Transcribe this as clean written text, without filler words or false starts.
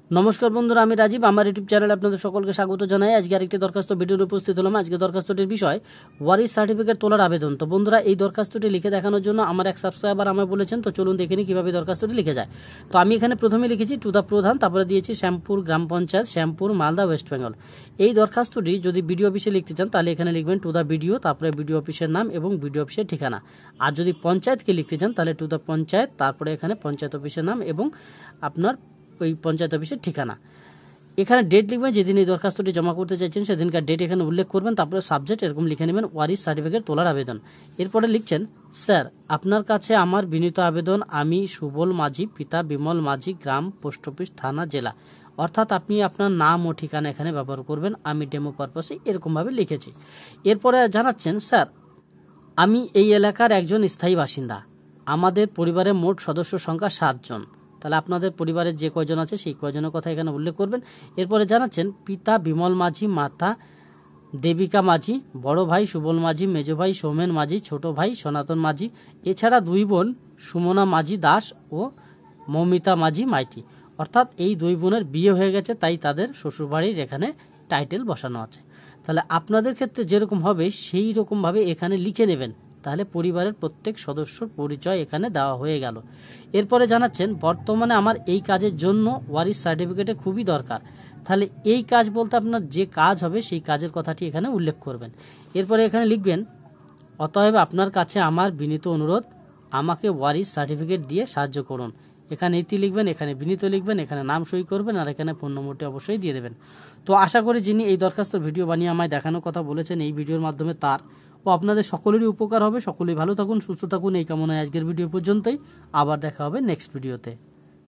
নমস্কার বন্ধুরা, আমি রাজীব। আমার ইউটিউব চ্যানেলে আপনাদের সকলকে স্বাগত জানাই। আজকে আরেকটি দরখাস্ত ভিডিওতে উপস্থিত হলাম। আজকে দরখাস্তটির বিষয় ওয়ারিশ সার্টিফিকেট তোলার আবেদন। তো বন্ধুরা, এই দরখাস্তটি লিখে দেখানোর জন্য আমার এক সাবস্ক্রাইবার আমায় বলেছেন, তো চলুন দেখে নিই কীভাবে দরখাস্তটি লিখে যায়। তো আমি এখানে প্রথমে লিখেছি টু দ্য প্রধান, তারপরে দিয়েছি শ্যামপুর গ্রাম পঞ্চায়েত, শ্যামপুর, মালদা, ওয়েস্ট বেঙ্গল। এই দরখাস্তটি যদি বিডিও অফিসে লিখতে চান তাহলে এখানে লিখবেন টু দ্য বিডিও, তারপরে বিডিও অফিসের নাম এবং বিডিও অফিসের ঠিকানা। আর যদি পঞ্চায়েতকে লিখতে চান তাহলে টু দ্য পঞ্চায়েত, তারপরে এখানে পঞ্চায়েত অফিসের নাম এবং আপনার ওই পঞ্চায়েত অফিসের ঠিকানা। এখানে ডেট লিখবেন, যেদিন এই দরখাস্তটি জমা করতে চাইছেন সেদিনকার ডেট এখানে উল্লেখ করবেন। তারপরে সাবজেক্ট এরকম লিখে নেবেন ওয়ারিশ সার্টিফিকেট তোলার আবেদন। এরপরে লিখছেন, স্যার আপনার কাছে আমার বিনীত আবেদন, আমি সুবল মাঝি, পিতা বিমল মাঝি, গ্রাম, পোস্ট অফিস, থানা, জেলা। অর্থাৎ আপনি আপনার নাম ও ঠিকানা এখানে ব্যবহার করবেন। আমি ডেমো পারপাসে এরকমভাবে লিখেছি। এরপরে জানাচ্ছেন, স্যার আমি এই এলাকার একজন স্থায়ী বাসিন্দা, আমাদের পরিবারের মোট সদস্য সংখ্যা 7 জন। তাহলে আপনাদের পরিবারের যে কয়জন আছে সেই কয়জনের কথা এখানে উল্লেখ করবেন। এরপরে জানাচ্ছেন, পিতা বিমল মাঝি, মাতা দেবিকা মাঝি, বড় ভাই সুবল মাঝি, মেজো ভাই সৌমেন মাঝি, ছোট ভাই সনাতন মাঝি, এছাড়া 2 বোন সুমনা মাঝি দাস ও মৌমিতা মাঝি মাইতি। অর্থাৎ এই 2 বোনের বিয়ে হয়ে গেছে, তাই তাদের শ্বশুরবাড়ির এখানে টাইটেল বসানো আছে। তাহলে আপনাদের ক্ষেত্রে যেরকম হবে সেই রকমভাবে এখানে লিখে নেবেন, তাহলে পরিবারের প্রত্যেক সদস্যর পরিচয় এখানে দেওয়া হয়ে গেল। এরপরে জানাচ্ছেন, বর্তমানে আমার এই কাজের জন্য ওয়ারিশ সার্টিফিকেটে খুবই দরকার। তাহলে এই কাজ বলতে আপনার যে কাজ হবে সেই কাজের কথাটি এখানে উল্লেখ করবেন। এরপরে এখানে লিখবেন, অতএব আপনার কাছে আমার বিনীত অনুরোধ, আমাকে ওয়ারিশ সার্টিফিকেট দিয়ে সাহায্য করুন। এখানে ইতি লিখবেন, এখানে বিনীত লিখবেন, এখানে নাম সই করবেন, আর এখানে ফোন নম্বরটি অবশ্যই দিয়ে দেবেন। তো আশা করি যিনি এই দরখাস্ত ভিডিও বানিয়ে আমায় দেখানোর কথা বলেছেন, এই ভিডিওর মাধ্যমে তার ও আপনাদের সকলেরই উপকার হবে। সকলেই ভালো থাকুন, সুস্থ থাকুন, এই কামনায় আজকের ভিডিও পর্যন্তই। আবার দেখা হবে নেক্সট ভিডিওতে।